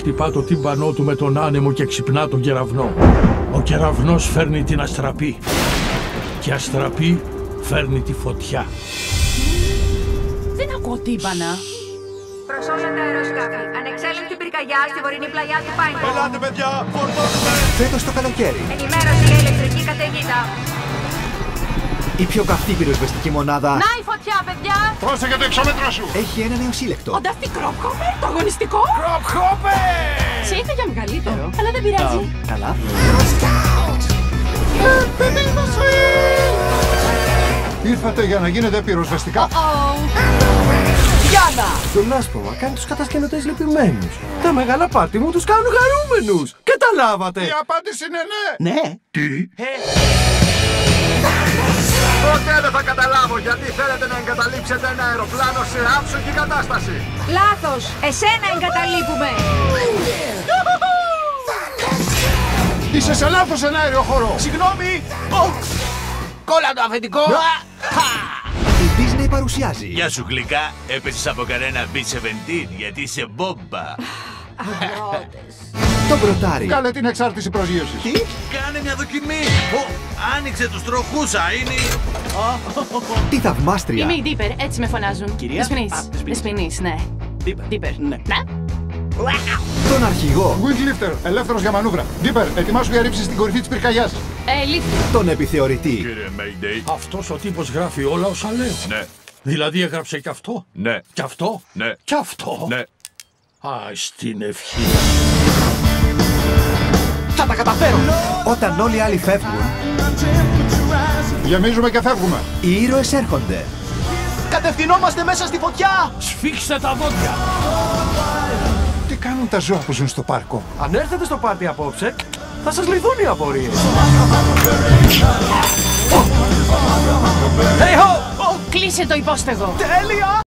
χτυπά το τύμπανό του με τον άνεμο και ξυπνά τον κεραυνό. Ο κεραυνός φέρνει την αστραπή και η αστραπή φέρνει τη φωτιά. Δεν ακούω τύμπανα. Προς όλα τα αεροσκάφη, ανεξέλεγκτη πυρκαγιά στη βορεινή πλαγιά του Πάινκο. Ελάτε παιδιά, φορτώνουμε! Φέτος το καλοκαίρι, Ενημέρωση για ηλεκτρική καταιγίδα. η πιο καυτή πυροσβεστική μονάδα Να η φωτιά, παιδιά! Πρόσεχε το εξώμετρο σου! έχει ένα νέο σύλλεκτο. Ο Ντάφτι Κρόπχοπερ, το αγωνιστικό! Κροπχόπε! Σε είχα για μεγαλύτερο, αλλά δεν πειράζει. Καλά. Ήρθατε για να γίνετε πυροσβεστικά. Γιάννα! Τον άσπρωμα κάνει τους κατασκηνωτές λυπημένους. Τα μεγάλα πάρτι μου τους κάνουν χαρούμενους. Καταλάβατε! Η απάντηση είναι ναι! Ναι. Ποτέ δεν θα καταλάβω γιατί θέλετε να εγκαταλείψετε ένα αεροπλάνο σε άψογη κατάσταση. Λάθος! Εσένα εγκαταλείπουμε! Είσαι σε λάθος εναέριο χώρο. Συγγνώμη! Κόλλα το αφεντικό! Η Disney παρουσιάζει Γεια σου γλυκά, έπεσες από κανένα B-17 γιατί είσαι μπόμπα. το Μπροτάρι. Κάλε την εξάρτηση προσγείωσης. Τι? Κάνε μια δοκιμή. Άνοιξε τους τροχούσα, είναι... Τη θαυμάστρια. Είμαι η Ντίπερ, έτσι με φωνάζουν. Κυρία? Δεσποινής, ναι. Ντίπερ. Ναι. Τον αρχηγό. Wing lifter, ελεύθερος για μανούβρα. Ντίπερ, ετοιμάσου για ρήψη στην κορυφή της πυρκαγιάς. Λίφτη. Τον επιθεωρητή. Κύριε Mayday. Αυτός ο τύπος γράφει όλα όσα λέω. Ναι, Δηλαδή έγραψε και αυτό, ναι, και αυτό, ναι, και αυτό. ναι. Α, στην ευχή. Θα τα καταφέρω! Όταν όλοι οι άλλοι φεύγουν, Γεμίζουμε και φεύγουμε. οι ήρωες έρχονται. Κατευθυνόμαστε μέσα στη φωτιά! Σφίξτε τα δόντια. Τι κάνουν τα ζώα που ζουν στο πάρκο? Αν έρθετε στο πάρτι απόψε, θα σας λυθούν οι απορίες. Hey ho! Κλείσε το υπόσφαιγο. Τέλεια!